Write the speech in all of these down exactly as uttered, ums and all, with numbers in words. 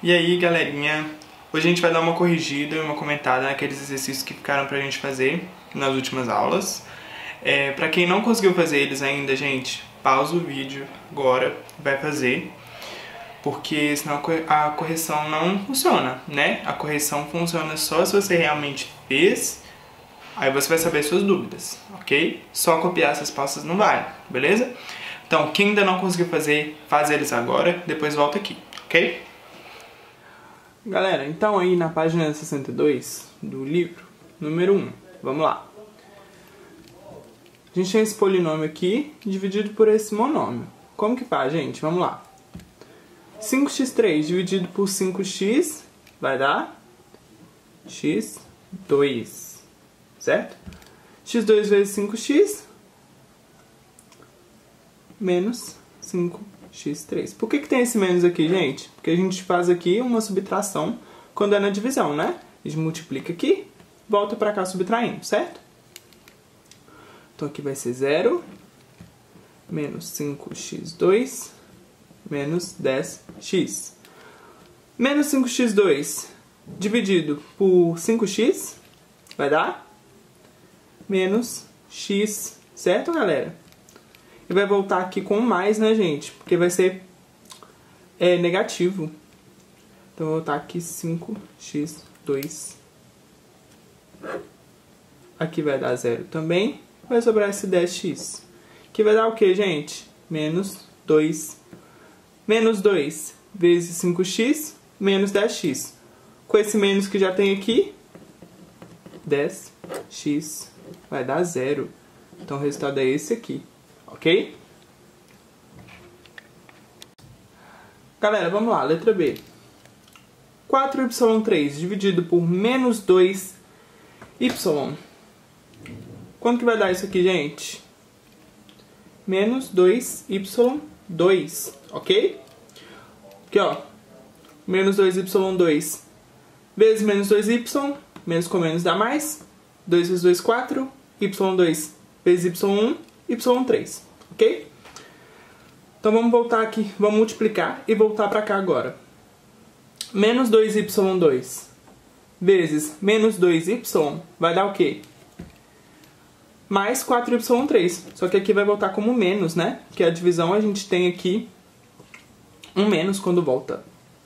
E aí, galerinha, hoje a gente vai dar uma corrigida e uma comentada naqueles exercícios que ficaram pra gente fazer nas últimas aulas. É, pra quem não conseguiu fazer eles ainda, gente, pausa o vídeo agora, vai fazer, porque senão a correção não funciona, né? A correção funciona só se você realmente fez, aí você vai saber suas dúvidas, ok? Só copiar essas pastas não vale, beleza? Então, quem ainda não conseguiu fazer, faz eles agora, depois volta aqui, ok? Galera, então aí na página sessenta e dois do livro, número um, vamos lá. A gente tem esse polinômio aqui, dividido por esse monômio. Como que faz, gente? Vamos lá. cinco x três dividido por cinco x vai dar x dois, certo? x dois vezes cinco x menos cinco x três. Por que que tem esse menos aqui, gente? Porque a gente faz aqui uma subtração quando é na divisão, né? A gente multiplica aqui, volta pra cá subtraindo, certo? Então aqui vai ser zero menos cinco x dois menos dez x. Menos cinco x dois dividido por cinco x vai dar menos x, certo, galera? E vai voltar aqui com mais, né, gente? Porque vai ser é, negativo. Então, eu vou voltar aqui cinco x dois. Aqui vai dar zero também. Vai sobrar esse dez x. Que vai dar o que, gente? Menos dois. Menos dois vezes cinco x menos dez x. Com esse menos que já tem aqui, dez x vai dar zero. Então, o resultado é esse aqui. Ok? Galera, vamos lá, letra B. quatro y três dividido por menos dois y. Quanto que vai dar isso aqui, gente? Menos dois y dois, ok? Aqui, ó. Menos dois y dois vezes menos dois y. Menos com menos dá mais. dois vezes dois, quatro. y dois vezes y um. y três, ok? Então vamos voltar aqui, vamos multiplicar e voltar para cá agora. Menos dois y dois vezes menos dois y vai dar o quê? Mais quatro y três. Só que aqui vai voltar como menos, né? Porque a divisão a gente tem aqui um menos quando volta.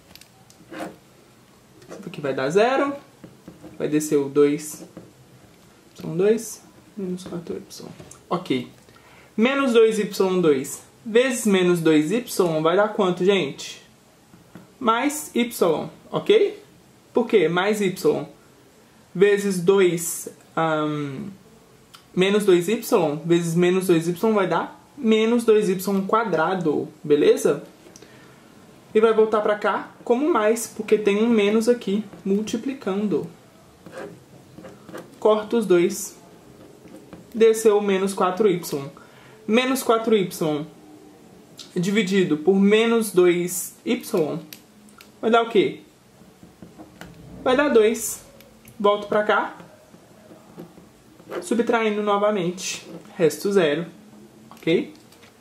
Isso aqui vai dar zero. Vai descer o dois y dois menos quatro y. Ok. Menos dois y dois vezes menos dois y vai dar quanto, gente? Mais y, ok? Por quê? Mais y vezes dois, um, menos dois y vezes menos dois y vai dar menos dois y quadrado, beleza? E vai voltar pra cá como mais, porque tem um menos aqui, multiplicando. Corta os dois. Desceu o menos quatro y. Menos quatro y dividido por menos dois y vai dar o quê? Vai dar dois. Volto pra cá. Subtraindo novamente. Resto zero. Ok?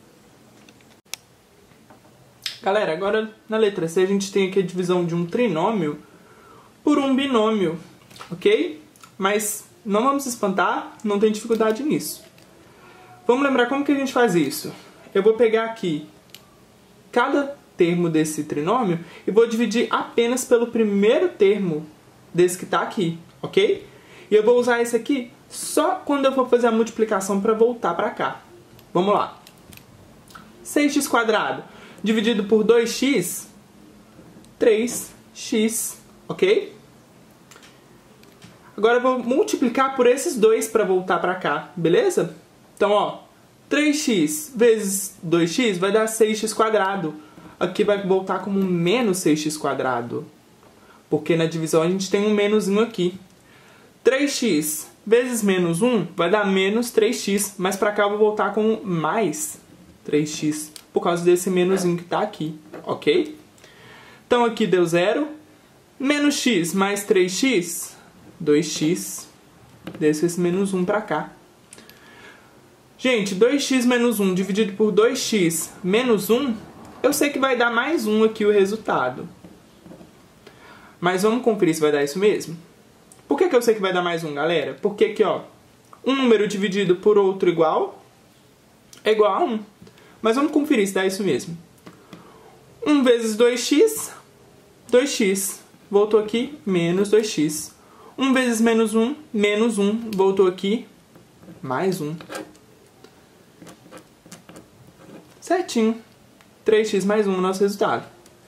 Galera, agora na letra C a gente tem aqui a divisão de um trinômio por um binômio. Ok? Mas não vamos se espantar, não tem dificuldade nisso. Vamos lembrar como que a gente faz isso. Eu vou pegar aqui cada termo desse trinômio e vou dividir apenas pelo primeiro termo desse que está aqui, ok? E eu vou usar esse aqui só quando eu for fazer a multiplicação para voltar para cá. Vamos lá. seis x quadrado dividido por dois x, três x, ok? Agora eu vou multiplicar por esses dois para voltar para cá, beleza? Então, ó, três x vezes dois x vai dar seis x quadrado. Aqui vai voltar como menos seis x quadrado. Porque na divisão a gente tem um menusinho aqui. três x vezes menos um vai dar menos três x. Mas para cá eu vou voltar como mais três x. Por causa desse menusinho que está aqui, ok? Então aqui deu zero. Menos x mais três x, dois x. Desce esse menos um para cá. Gente, dois x menos um dividido por dois x menos um, eu sei que vai dar mais um aqui o resultado. Mas vamos conferir se vai dar isso mesmo? Por que que eu sei que vai dar mais um, galera? Porque aqui, ó, um número dividido por outro igual é igual a um. Mas vamos conferir se dá isso mesmo. um vezes dois x, dois x. Voltou aqui, menos dois x. um vezes menos um, menos um. Voltou aqui, mais um. Certinho. três x mais um, nosso resultado.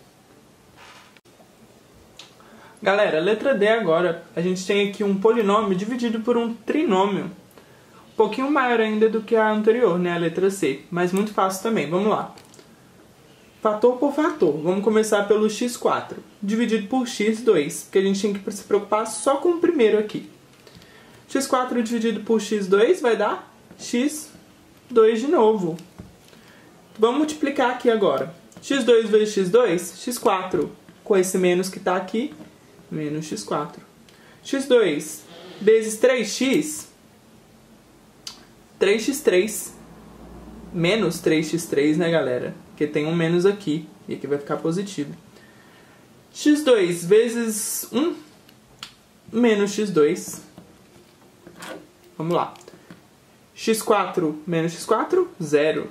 Galera, letra D agora. A gente tem aqui um polinômio dividido por um trinômio. Um pouquinho maior ainda do que a anterior, né? A letra C. Mas muito fácil também. Vamos lá. Fator por fator. Vamos começar pelo x quatro. Dividido por x dois. Porque a gente tem que se preocupar só com o primeiro aqui. x quatro dividido por x dois vai dar x dois de novo. Vamos multiplicar aqui agora. x dois vezes x dois, x quatro com esse menos que está aqui, menos x quatro. x dois vezes três x, três x três, menos três x três, né, galera? Porque tem um menos aqui, e aqui vai ficar positivo. x dois vezes um, menos x dois. Vamos lá. x quatro menos x quatro, zero.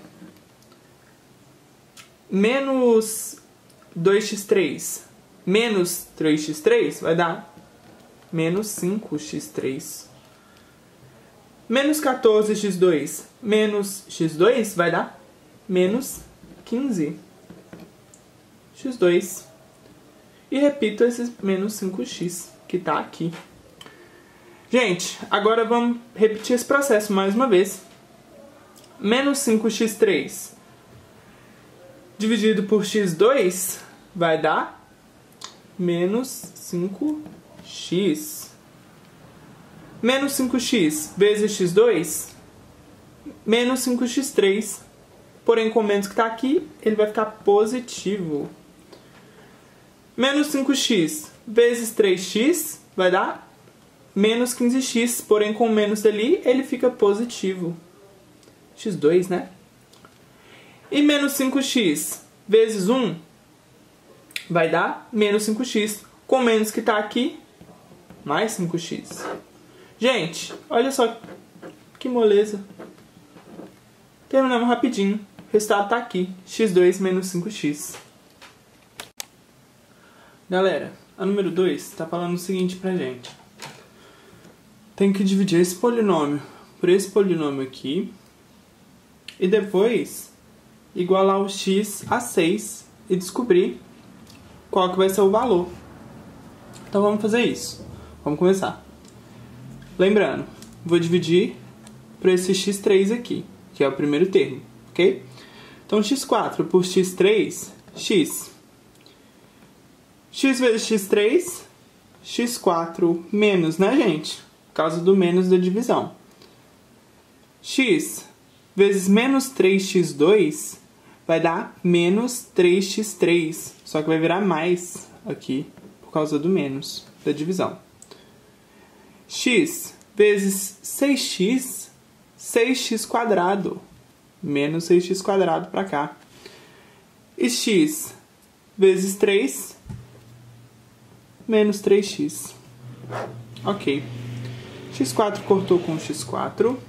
Menos dois x três menos três x três vai dar menos cinco x três. Menos quatorze x dois menos x dois vai dar menos quinze x dois. E repito esse menos cinco x que está aqui. Gente, agora vamos repetir esse processo mais uma vez. Menos cinco x três dividido por x dois vai dar menos cinco x. Menos cinco x vezes x dois, menos cinco x três. Porém, com o menos que está aqui, ele vai ficar positivo. Menos cinco x vezes três x vai dar menos quinze x. Porém, com o menos dali, ele fica positivo. x dois, né? E menos cinco x vezes um vai dar menos cinco x. Com menos que está aqui, mais cinco x. Gente, olha só que moleza. Terminamos rapidinho. O resultado está aqui. x dois menos cinco x. Galera, a número dois está falando o seguinte pra gente. Tem que dividir esse polinômio por esse polinômio aqui. E depois igualar o x a seis e descobrir qual que vai ser o valor. Então vamos fazer isso. Vamos começar. Lembrando, vou dividir por esse x três aqui, que é o primeiro termo, ok? Então x quatro por x três, x. X vezes x três, x quatro menos, né, gente? Por causa do menos da divisão. X vezes menos três x dois vai dar menos três x três. Só que vai virar mais aqui, por causa do menos da divisão. X vezes seis x, seis x quadrado. Menos seis x quadrado para cá. E x vezes três, menos três x. Ok. x quatro cortou com x quatro.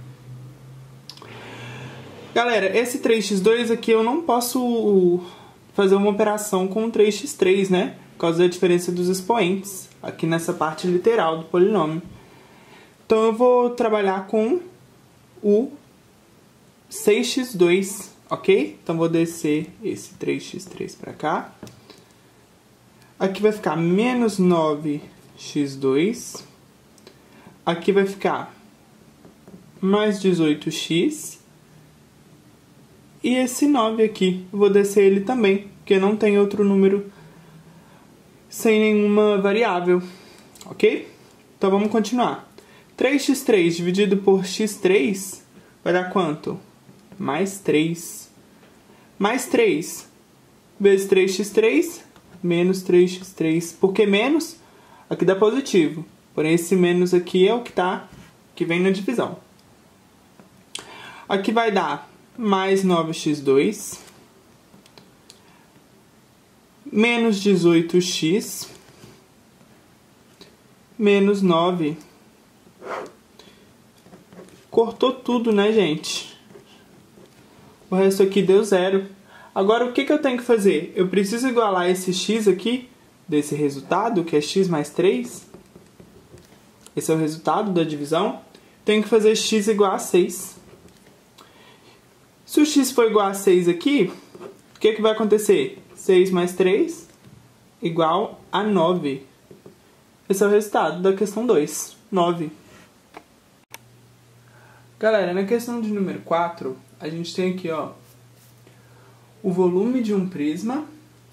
Galera, esse três x dois aqui eu não posso fazer uma operação com três x três, né? Por causa da diferença dos expoentes, aqui nessa parte literal do polinômio. Então eu vou trabalhar com o seis x dois, ok? Então vou descer esse três x três para cá. Aqui vai ficar menos nove x dois. Aqui vai ficar mais dezoito x. E esse nove aqui, eu vou descer ele também, porque não tem outro número sem nenhuma variável, ok? Então vamos continuar. três x três dividido por x três vai dar quanto? Mais três. Mais três vezes três x três, menos três x três. Por que menos? Aqui dá positivo. Porém, esse menos aqui é o que, tá, que vem na divisão. Aqui vai dar mais nove x dois, menos dezoito x, menos nove. Cortou tudo, né, gente? O resto aqui deu zero. Agora, o que que eu tenho que fazer? Eu preciso igualar esse x aqui, desse resultado, que é x mais três. Esse é o resultado da divisão. Tenho que fazer x igual a seis. Se o x for igual a seis aqui, o que que vai acontecer? seis mais três igual a nove. Esse é o resultado da questão dois, nove. Galera, na questão de número quatro, a gente tem aqui, ó, o volume de um prisma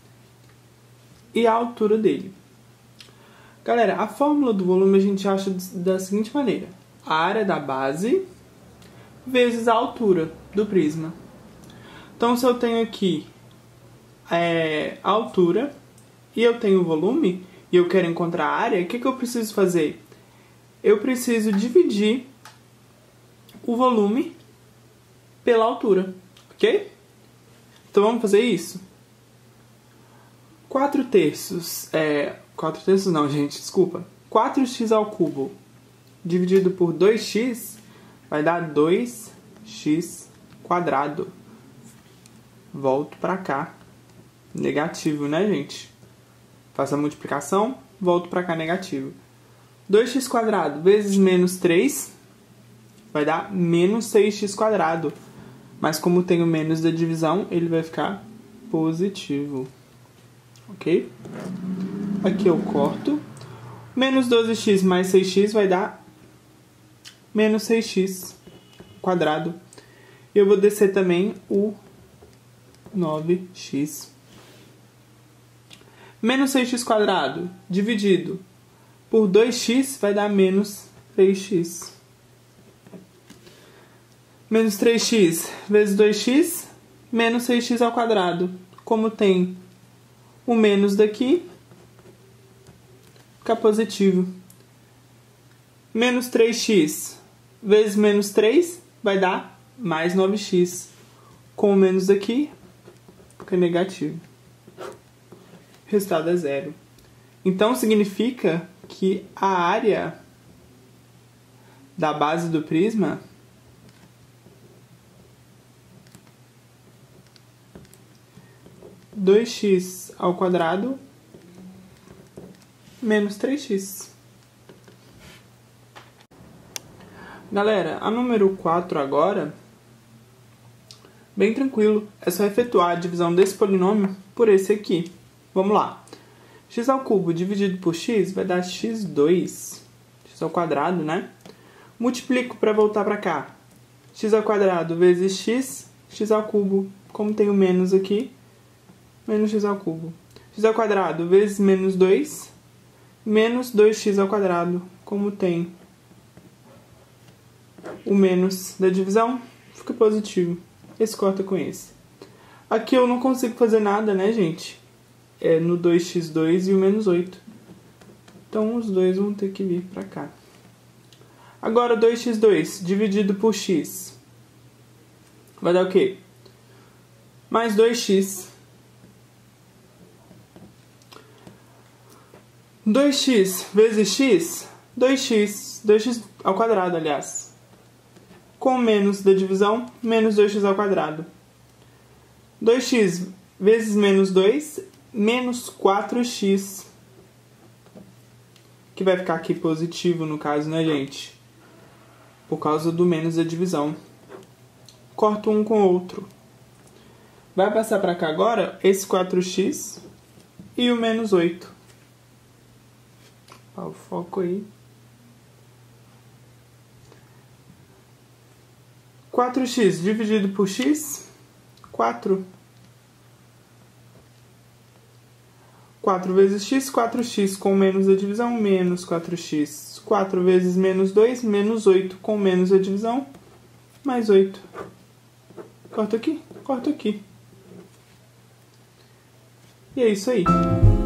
e a altura dele. Galera, a fórmula do volume a gente acha da seguinte maneira. A área da base vezes a altura do prisma. Então, se eu tenho aqui é, a altura e eu tenho o volume e eu quero encontrar a área, o que que eu preciso fazer? Eu preciso dividir o volume pela altura, ok? Então vamos fazer isso? quatro terços, é... quatro terços não, gente, desculpa. quatro x ao cubo dividido por dois x vai dar dois x quadrado. Volto pra cá. Negativo, né, gente? Faço a multiplicação, volto pra cá, negativo. dois x quadrado vezes menos três vai dar menos seis x quadrado. Mas como tem o menos da divisão, ele vai ficar positivo. Ok? Aqui eu corto. Menos doze x mais seis x vai dar menos seis x quadrado. E eu vou descer também o nove x. Menos seis x quadrado dividido por dois x vai dar menos três x. Menos três x vezes dois x, menos seis x ao quadrado. Como tem o menos daqui, fica positivo. Menos três x vezes menos três vai dar mais nove x. Com o menos daqui, fica negativo. O resultado é zero. Então, significa que a área da base do prisma dois x ao quadrado menos três x. Galera, a número quatro agora, bem tranquilo, é só efetuar a divisão desse polinômio por esse aqui. Vamos lá. X ao cubo dividido por x vai dar x dois, x ao quadrado, né? Multiplico para voltar para cá. X ao quadrado vezes x, x ao cubo, como tem o menos aqui, menos x ao cubo. X ao quadrado vezes menos dois, menos dois x ao quadrado, como tem o menos da divisão, fica positivo. Esse corta com esse. Aqui eu não consigo fazer nada, né, gente? É no dois x dois e o menos oito. Então os dois vão ter que vir para cá. Agora dois x dois dividido por x vai dar o quê? Mais dois x. dois x vezes x, dois x, dois x ao quadrado, aliás. Com menos da divisão, menos dois x ao quadrado. dois x vezes menos dois, menos quatro x. Que vai ficar aqui positivo, no caso, né, gente? Por causa do menos da divisão. Corto um com o outro. Vai passar para cá agora esse quatro x e o menos oito. Ó, o foco aí. quatro x dividido por x, quatro. quatro vezes x, quatro x com menos a divisão, menos quatro x. quatro vezes menos dois, menos oito com menos a divisão, mais oito. Corta aqui, corta aqui. E é isso aí.